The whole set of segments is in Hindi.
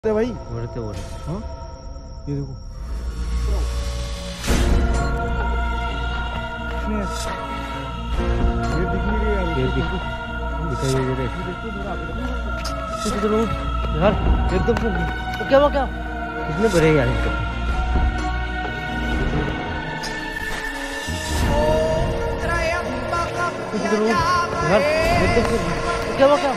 भाई बोलते हाँ ये देखो ये दिख नहीं रही यार, ये दिखाई दे रहे चलो यार एकदम से तो क्या हुआ क्या कितने बड़े यार एकदम यार एकदम से तो क्या हुआ क्या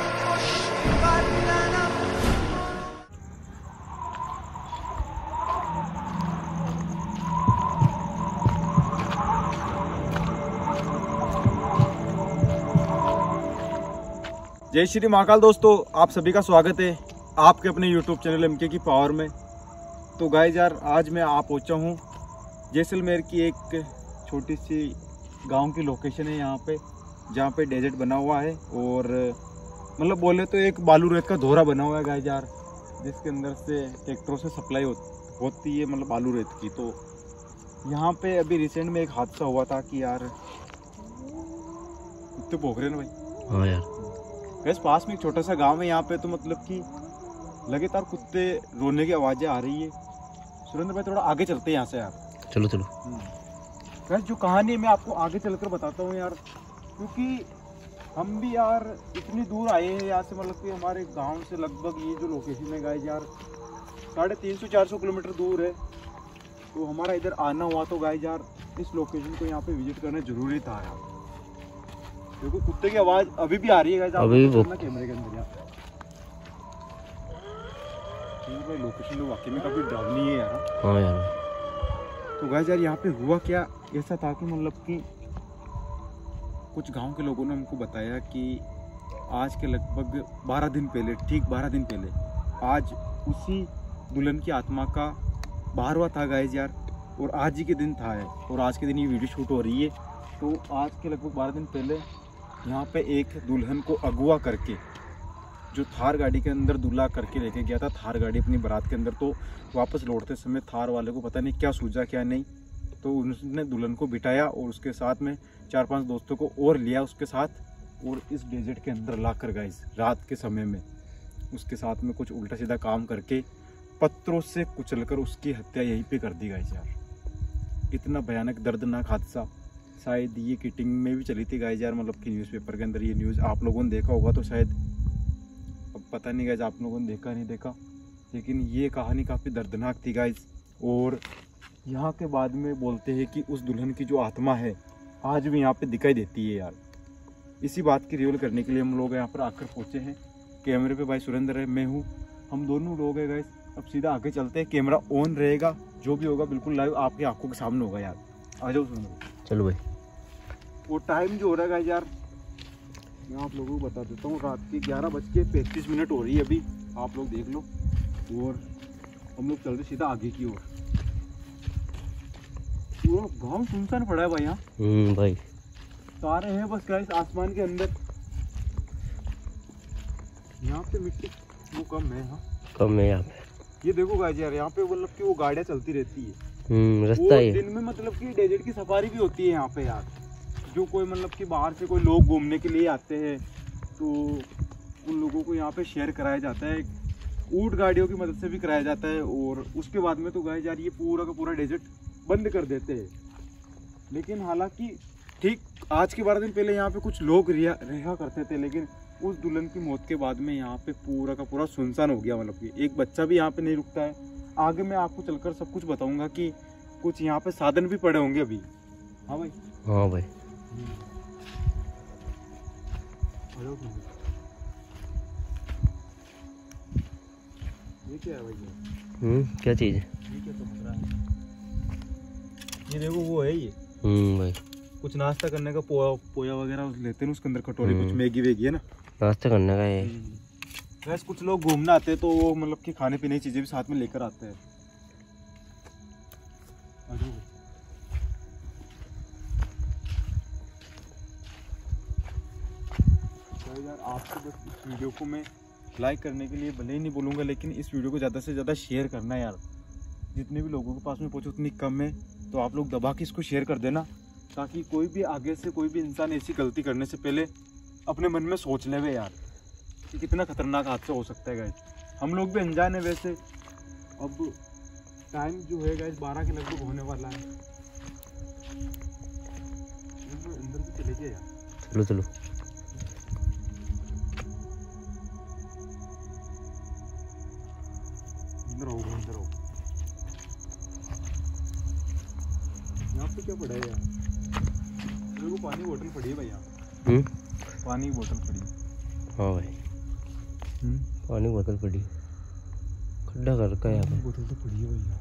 जय श्री महाकाल। दोस्तों आप सभी का स्वागत है आपके अपने YouTube चैनल एमके की पावर में। तो गाइस यार आज मैं आप पहुंचा हूं जैसलमेर की एक छोटी सी गांव की लोकेशन है यहाँ पे, जहाँ पे डेजर्ट बना हुआ है और मतलब बोले तो एक बालू रेत का धोरा बना हुआ है गाइस यार, जिसके अंदर से ट्रैक्टरों से सप्लाई होती है मतलब बालू रेत की। तो यहाँ पे अभी रिसेंट में एक हादसा हुआ था कि यार कुत्ते भौंक रहे हैं ना भाई। हाँ यार वैसे पास में एक छोटा सा गांव है यहाँ पे, तो मतलब कि लगातार कुत्ते रोने की आवाजें आ रही है। सुरेंद्र भाई थोड़ा आगे चलते हैं यहाँ से यार। चलो चलो वैसे जो कहानी है मैं आपको आगे चलकर बताता हूँ यार, क्योंकि हम भी यार इतनी दूर आए हैं यहाँ से, मतलब कि हमारे गांव से लगभग ये जो लोकेशन है गाइस यार 350-400 किलोमीटर दूर है। तो हमारा इधर आना हुआ तो गाइस यार इस लोकेशन को यहाँ पे विजिट करना जरूरी था यार। देखो कुत्ते की आवाज अभी भी आ रही है गाइस, अभी वो कैमरे के अंदर यार। भाई लोकेशन तो वाकई में काफी डरावनी है यार। हाँ यार। तो गाइस यार यहाँ पे हुआ क्या ऐसा था कि मतलब कि कुछ गांव के लोगों ने हमको बताया कि आज के लगभग 12 दिन पहले, ठीक 12 दिन पहले आज उसी दुल्हन की आत्मा का बाहर हुआ था गाइस यार। और आज ही के दिन था है और आज के दिन ये वीडियो शूट हो रही है। तो आज के लगभग 12 दिन पहले यहाँ पे एक दुल्हन को अगवा करके, जो थार गाड़ी के अंदर दूल्हा करके लेके गया था, थार गाड़ी अपनी बारात के अंदर, तो वापस लौटते समय थार वाले को पता नहीं क्या सूझा क्या नहीं, तो उसने दुल्हन को बिठाया और उसके साथ में 4-5 दोस्तों को और लिया उसके साथ, और इस डेजर्ट के अंदर ला कर गाइस रात के समय में उसके साथ में कुछ उल्टा सीधा काम करके पत्थरों से कुचलकर उसकी हत्या यहीं पे कर दी गाइस यार। इतना भयानक दर्दनाक हादसा शायद ये किटिंग में भी चली थी गाइस यार, मतलब कि न्यूज़पेपर के अंदर ये न्यूज़ आप लोगों ने देखा होगा। तो शायद अब पता नहीं गाइस आप लोगों ने देखा नहीं देखा, लेकिन ये कहानी काफ़ी दर्दनाक थी गाइस। और यहाँ के बाद में बोलते हैं कि उस दुल्हन की जो आत्मा है आज भी यहाँ पे दिखाई देती है यार। इसी बात की रिवील करने के लिए हम लोग यहाँ पर आकर पहुँचे हैं। कैमरे पे भाई सुरेंद्र है, मैं हूँ, हम दोनों लोग हैं गाइस। अब सीधा आगे चलते हैं, कैमरा ऑन रहेगा, जो भी होगा बिल्कुल लाइव आपकी आंखों के सामने होगा यार। आ जाओ सुरेंद्र। चलो भाई। वो टाइम जो हो रहा है यार मैं आप लोगों को बता देता हूँ, रात की 11:35 हो रही है अभी, आप लोग देख लो। और हम लोग चल रहे सीधा आगे की ओर। पूरा गाँव सुनसान पड़ा है भाई यहाँ। भाई तारे हैं बस गाइस आसमान के अंदर। यहाँ पे मिट्टी वो कम है। हाँ कम है यहाँ पे। ये देखो गाइस यार यहाँ पे मतलब कि वो गाड़ियाँ चलती रहती है। रास्ता है दिन में मतलब कि डेजर्ट की सफारी भी होती है यहाँ पे यार। जो कोई मतलब कि बाहर से कोई लोग घूमने के लिए आते हैं तो उन लोगों को यहाँ पे शेयर कराया जाता है, ऊंट गाड़ियों की मदद से भी कराया जाता है। और उसके बाद में तो गाइस यार ये पूरा का पूरा डेजर्ट बंद कर देते हैं। लेकिन हालांकि ठीक आज के 12 दिन पहले यहाँ पे कुछ लोग रहा करते थे, लेकिन उस दुल्हन की मौत के बाद में यहाँ पे पूरा का पूरा सुनसान हो गया। मतलब कि एक बच्चा भी यहाँ पे नहीं रुकता है। आगे मैं आपको चलकर सब कुछ बताऊंगा कि कुछ यहाँ पे साधन भी पड़े होंगे अभी। हाँ भाई। हाँ भाई। ये क्या है भाई? क्या चीज है? ये क्या चमक रहा है? ये देखो वो है ये। भाई कुछ नाश्ता करने का पोया वगैरह लेते हैं उसके अंदर, कटोरी कुछ मैगी वेगी है ना, नाश्ता करने का ये। वैसे कुछ लोग घूमने आते हैं तो वो मतलब कि खाने पीने की चीजें भी साथ में लेकर आते हैं। यार आपको बस इस वीडियो को मैं लाइक करने के लिए भले ही नहीं बोलूँगा, लेकिन इस वीडियो को ज़्यादा से ज़्यादा शेयर करना यार। जितने भी लोगों के पास में पहुँचे उतनी कम है, तो आप लोग दबा के इसको शेयर कर देना, ताकि कोई भी आगे से कोई भी इंसान ऐसी गलती करने से पहले अपने मन में सोच ले यार कि कितना खतरनाक हादसा हो सकता है गाइस। हम लोग भी अनजान है वैसे। अब टाइम जो है गाइस 12 के लगभग होने वाला है। अंदर भी चले गए यार। चलो चलो। अंदर आओ अंदर आओ। यहाँ पे क्या पड़ा है यार? मेरे को पानी बोतल पड़ी है भैया। पानी की बोतल पड़ी है। हाँ भाई पानी बोतल पड़ी, खड्डा कर रखा है यहाँ पे। बोतल तो पड़ी है भैया।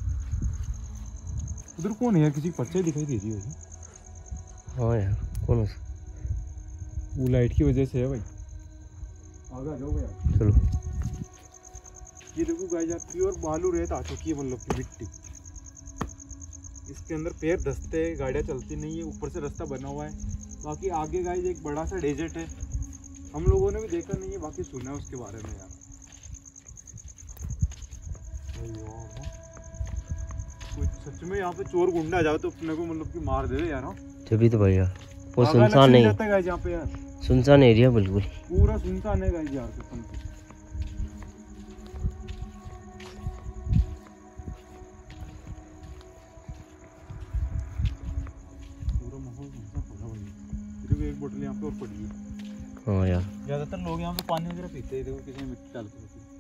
उधर कौन है यार? किसी की परछाई दिखाई दे रही है भाई। हाँ यार कौन है? वो लाइट की वजह से है भाई। आगे आ जाओ भैया। चलो। ये देखो गाइस यार प्योर बालू रेत आ चुकी है, मतलब की मिट्टी। इसके अंदर पैर धंसते हैं, गाड़ियाँ चलती नहीं है, ऊपर से रास्ता बना हुआ है। बाकी आगे गाइस एक बड़ा सा डेजर्ट है, हम लोगों ने भी देखा नहीं है, बाकी सुना है उसके बारे में यार। कोई सच में यहाँ पे चोर गुंडा आ जाओ तो अपने को मतलब कि मार दे यार। हाँ जब तो भैया वो सुनसान नहीं रहता है यहाँ पे यार, सुनसान एरिया बिल्कुल पूरा सुनसान है गाइस यार। कसम से पूरा माहौल सुनसान पड़ा हुआ है। फिर भी एक बोतल यहाँ पे और पड़ी है। हाँ यार ज्यादातर लोग यहाँ पे पानी वगैरह पीते हैं। देखो किसी में मिट्टी डालते होती है।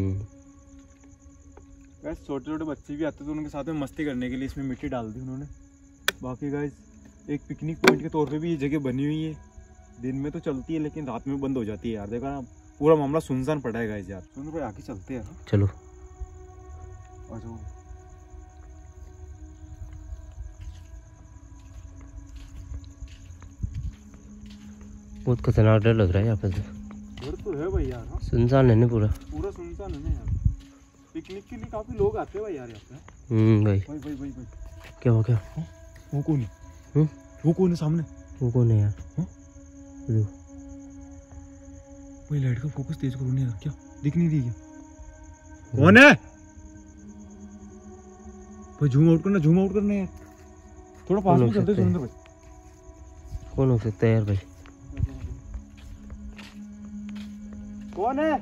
गाइस छोटे छोटे बच्चे भी आते तो उनके साथ में मस्ती करने के लिए इसमें मिट्टी डाल दी उन्होंने। बाकी गाइस एक पिकनिक पॉइंट के तौर पे भी ये जगह बनी हुई है। दिन में तो चलती है लेकिन रात में बंद हो जाती है यार। देखा ना पूरा मामला सुनसान पड़ा है गाइस यार। सुन भाई आगे चलते हैं। चलो आ जाओ। बहुत खतरनाक डर लग रहा है यहाँ पे। डर तो है भाई यार। सुनसान है ना पूरा, पूरा सुनसान है ना यार। पिकनिक के लिए काफी लोग आते हैं भाई यार यहाँ पे। भाई भाई भाई भाई भाई क्या हो क्या? वो कौन है? वो कौन है सामने? वो कौन है यार? भाई लाइट का फोकस तेज करो ना यार। क्या दिख नहीं रही क्या? कौन है भाई? जूम आउट करना यार। थोड़ा पास में चलते सुरेंद्र भाई। कौन हो सकता है यार भाई? कौन है?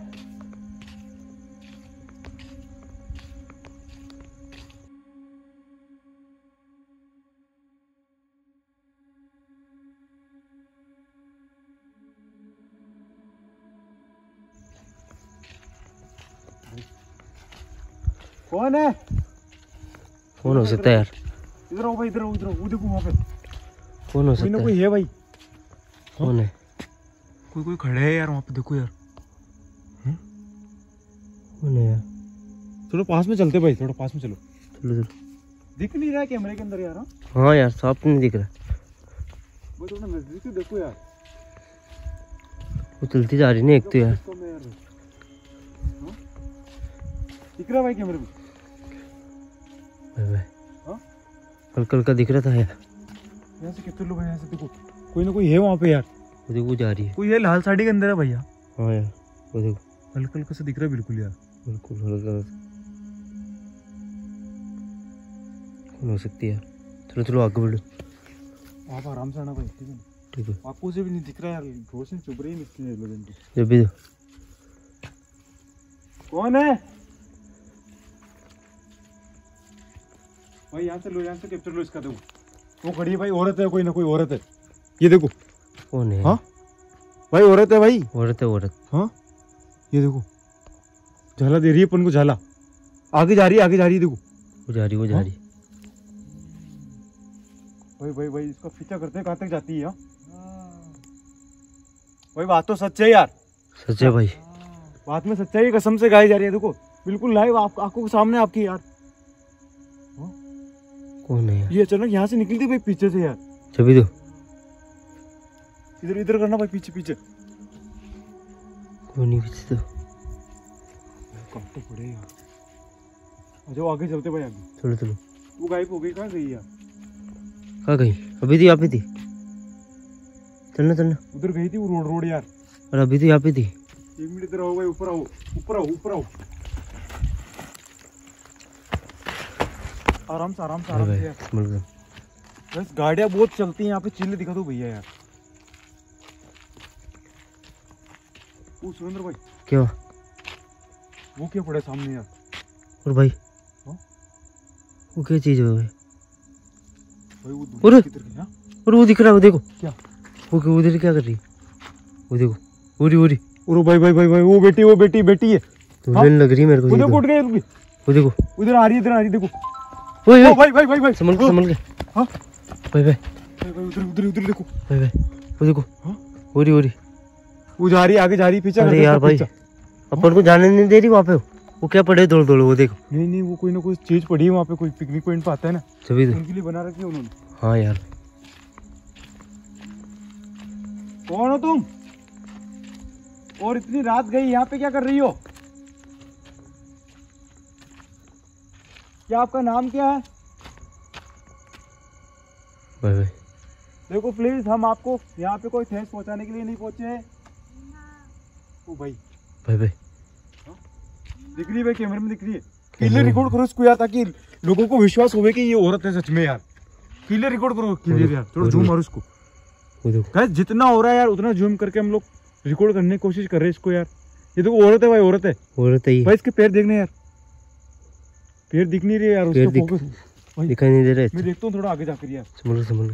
कौन है? कौन हो सकता है यार? इधर आओ भाई, इधर आओ, इधर आओ। वो देखो वहाँ पे कौन हो कोई ना सकता कोई है? है भाई। कौन है? कोई खड़े है यार वहाँ पे। देखो यार कौन है यार? थोड़ा पास में चलते भाई, थोड़ा पास में चलो। चलो चलो। दिख नहीं रहा है कैमरे के अंदर यार। हाँ यार साफ नहीं दिख रहा। वो थोड़ा नजदीक से देखो यार। वो चलती जा रही ना एक तो यार। दिख रहा भाई कैमरे में? कल का दिख रहा था यार। यहाँ से कितने लोग हैं? यहाँ से देखो कोई ना कोई है वहाँ पे यार। वो देखो जा रही है। कोई है लाल साड़ी के अंदर है भैया। हाँ यार वो देखो हल्का हल्का सा दिख रहा है बिल्कुल यार। बिल्कुल हल्का। कौन हो सकती है यार? चलो चलो आगे बढ़ो। आप आराम से आना भाई, ठीक है? ठीक है। आपको से भी नहीं दिख रहा यार, रोशनी चुभ रही है इसकी लोगों की। जब भी कौन है भाई? यहाँ से लो, यहाँ से कैप्चर लो इसका। देखो वो खड़ी है भाई, औरत है, कोई ना कोई औरत है। ये देखो कौन है? हाँ भाई औरत है भाई, औरत है औरत। हाँ ये देखो झाला दे रही है अपन को, झाला। आगे जा रही है, आगे जा रही है। देखो वो जा रही, वो जा रही। भाई भाई भाई इसका पीछा करते हैं, कहाँ तक जाती है? भाई बात तो सच है यार। सच है भाई, बात में सच्चाई है, कसम से गाई जा रही है। देखो बिल्कुल लाइव आप आंखों के सामने आपकी यार। कौन है यार? ये अचानक यहाँ से निकली थी भाई पीछे से यार। जब तो इधर इधर करना भाई, पीछे पीछे। कोई नहीं पीछे तो। कांटे पड़े यार। आ जाओ आगे चलते भाई, आगे। चलो चलो। वो गायब हो गई, कहाँ गई यार? कहाँ गई? अभी तो यहाँ पे थी। चलना चलना। उधर गई थी वो रोड यार। और अभी तो यहाँ पे थी। 1 मिनट इधर आओ भाई, ऊपर आओ, ऊपर आओ, ऊपर आओ। आराम से आराम से आराम से यार। बस गाड़ियाँ बहुत चलती हैं यहाँ पे। चिल्ले दिखा दो भैया यार। वो सुरेंद्र भाई क्या? वो क्या पड़ा सामने यार? और भाई हाँ? वो क्या चीज है भाई? भाई वो अरे! किधर गया? और वो दिख रहा है, वो देखो क्या? वो उधर क्या कर रही है? वो देखो, ओरी ओरी और भाई भाई भाई भाई वो बेटी है। दुल्हन लग रही है मेरे को। वो देखो उठ गई, रुक गई। वो देखो उधर आ रही है, देखो। ओए ओ भाई भाई भाई भाई संभल के हाँ भाई भाई भाई भाई उधर देखो भाई भाई वो देखो हाँ? ओरी वो जा रही है, आगे जा रही है, पीछे अरे यार भाई अपन को जाने नहीं दे रही वहाँ पे। वो क्या पड़े दौड़ दौड़, वो देखो। नहीं वो कोई ना कोई चीज पड़ी है वहाँ पे, कोई पिकनिक पॉइंट पे आता है ना, तभी तो। उनके लिए बना रखी है उन्होंने। हाँ यार कौन हो तुम? और इतनी रात गई, यहाँ पे क्या कर रही हो? क्या आपका नाम क्या है? भाई भाई देखो प्लीज, हम आपको यहाँ पे कोई ठेस पहुँचाने के लिए नहीं पहुँचे हैं। ओ भाई भाई भाई दिख रही है भाई, कैमरे में दिख रही है। क्लियर रिकॉर्ड करो इसको यार, ताकि लोगों को विश्वास होवे कि ये औरत है सच में यार। क्लियर रिकॉर्ड करो, क्लियर यार, थोड़ा जूम मारो इसको। वो देखो गाइस जितना हो रहा है यार उतना जूम करके हम लोग रिकॉर्ड करने की कोशिश कर रहे हैं इसको यार। ये देखो औरत है भाई, औरत है ही भाई। इसके पैर देखने यार, पैर दिख नहीं रहे यार, उसका फोकस दिखाई नहीं दे रहा है। मैं देखता हूँ थोड़ा आगे जाकर यार। संभल के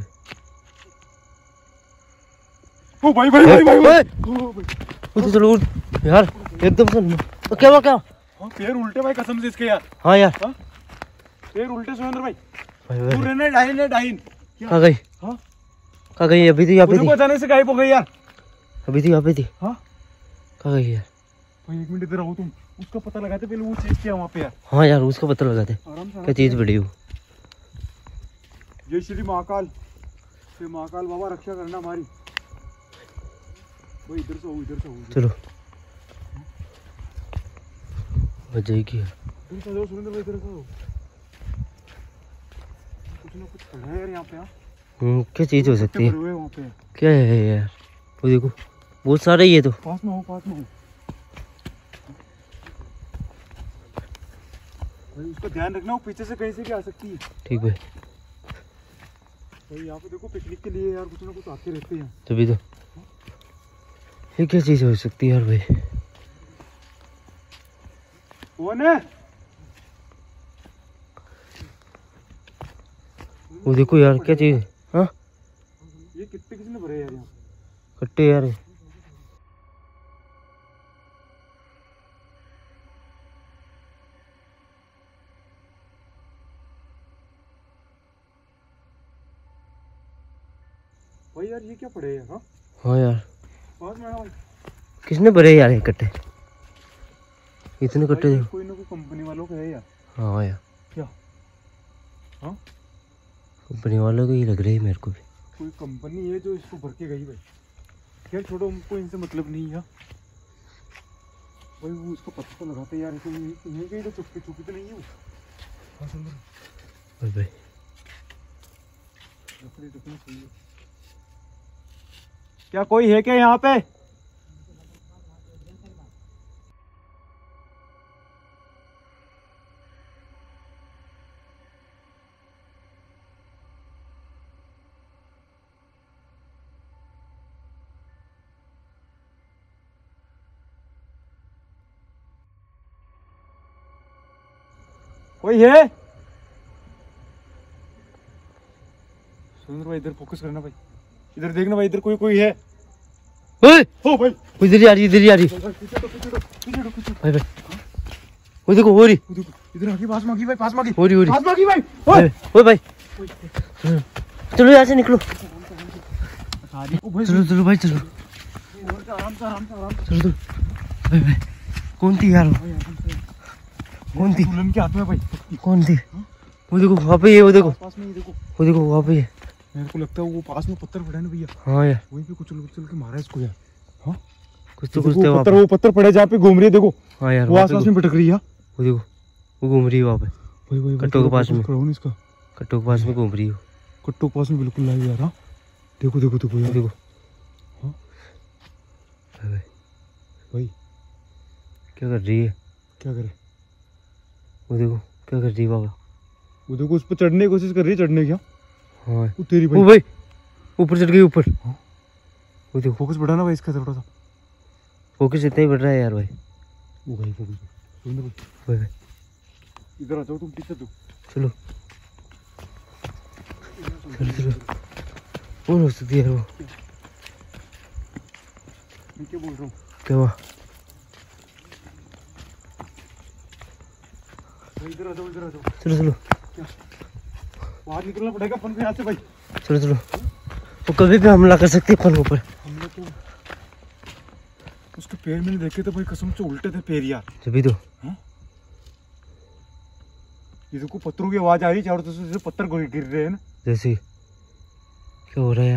ओ भाई भाई भाई भाई भाई तो चलो उठ यार एकदम से। तो क्या हुआ क्या? हाँ पैर उल्टे भाई, कसम से इसके यार। हाँ यार पैर उल्टे सुरेंद्र भाई। भाई तू रहने डाइन कहाँ गई? हाँ कहाँ गई? अभी तो यहाँ पे थी। अचानक से गायब हो गई यार। अभी तो यहाँ पे थी। हाँ कहाँ गई यार? भाई एक मिनट इधर आओ तुम, उसका पता लगाते पहले वो चीज क्या वहाँ पे यार। हाँ यार उसका पता लगाते आराम से। क्या चीज बड़ी हो। जय श्री महाकाल, श्री महाकाल बाबा रक्षा करना हमारी। भाई इधर से हो चलो बच जाएगी यार। इधर से जाओ सुरेंद्र भाई, इधर से हो। कुछ ना कुछ पड़ा है यार यहाँ पे। क्या चीज हो सकती है? वहाँ पे क्या है यार? वो देखो बहुत सारे ही है। तो पास में हो भाई, उसका ध्यान रखना, वो पीछे से कहीं से भी आ सकती है। ठीक भाई। भाई यहाँ पे देखो पिकनिक के लिए यार कुछ ना कुछ आते रहते हैं। तभी तो। ये क्या चीज हो सकती है यार भाई? कौन है? वो देखो यार क्या चीज। हाँ ये कितने किसने भरे यार यहाँ? कट्टे यार। भाई यार ये क्या पड़े यार? हाँ यार पास में भाई। किसने भरे यार ये कट्टे? इतने कट्टे देखो। कोई ना कोई कंपनी वालों का है यार। हाँ यार क्या? हाँ कंपनी वालों को ही लग रही है मेरे को भी। कोई कंपनी है जो इसको भर के गई भाई। खैर छोड़ो, हमको इनसे मतलब नहीं है भाई। वो उसको पता तो लगाते यार, इसे यहीं कहीं तो चुपके तो नहीं है वो। हाँ सुन भाई भाई क्या कोई है क्या यहाँ पे? कोई है? सुरेंद्र भाई इधर फोकस करना भाई, इधर देखना भाई, इधर कोई है। ओए ओ भाई इधर ही आ रही, इधर ही आ रही। भाई भाई वो देखो हो रही, इधर आगे पास मांगी भाई, पास मांगी हो रही पास मांगी भाई। ओए भाई चलो यहाँ से निकलो। चलो चलो भाई चलो आराम से चलो। भाई भाई कौन थी यार? कौन थी? दुल्हन के हाथ में भाई। कौन थी? वो देखो वहाँ पे है, वो देखो पास में, देखो वो देखो वहाँ पे है। मेरे को लगता है वो पास में पत्थर पड़ा है ना भैया। हाँ यार वहीं पे कुछ चल के मारा इसको यार। हाँ कुछ तो कुछ वो पत्थर पड़े जहाँ पे घूम रही है, देखो। हाँ यार वो आसपास में भटक रही है। वो देखो वो घूम रही है वहाँ पे भाई कट्टों के पास में। इसका कट्टों के पास में घूम रही है, कट्टों के पास में बिल्कुल लाइव यार। हाँ देखो यार देखो। हाँ भाई क्या कर रही है? क्या करे? वो देखो क्या कर रही है बाबा। वो देखो उस पर चढ़ने की कोशिश कर रही है, चढ़ने क्या। हाँ वो तेरी भाई, वो भाई ऊपर चढ़ गई ऊपर। हाँ? वो देखो फोकस बढ़ाना भाई इसका थोड़ा सा। फोकस इतना ही बढ़ रहा है यार भाई। वो भाई फोकस भाई इधर आ जाओ तुम पीछे तो। चलो चलो चलो। कौन हो सकती है वो? मैं क्या बोल रहा हूँ? क्या हुआ? इधर आ जाओ, इधर आ जाओ। चलो चलो बाहर निकलना पड़ेगा अपन को यहाँ से भाई। चलो चलो। वो कभी भी हमला कर सकती है अपन के ऊपर। हमने तो उसके पैर मैंने देखे थे भाई, कसम से उल्टे थे पैर यार। जब तो ये देखो पत्थरों की आवाज आ रही है चारों तरफ से, पत्थर गिर रहे हैं ना जैसे। क्या हो रहा है यार?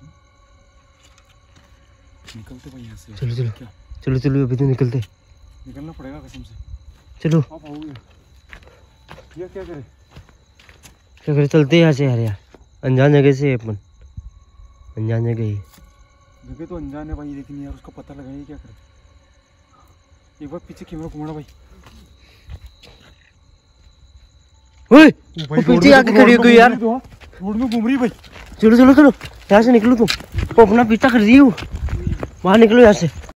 निकलते भाई यहाँ से। चलो चलो क्या? चलो चलो अभी तो निकलते। निकलना पड़ेगा कसम से। चलो आप आओगे या क्या करें? क्या करें? चलते हैं यहाँ से यार। अनजान जगह से अपन, अनजान जगह ही। जगह तो अनजान है भाई, लेकिन यार उसका पता लगाइए क्या करें। एक बार पीछे कैमरा घुमाना भाई। ओए वो पीछे आके खड़ी हो गई यार। रोड में घूम रही भाई। चलो चलो चलो यहाँ से निकलो तुम। वो अपना पीछा कर रही है वो। बाहर निकलो यहाँ से।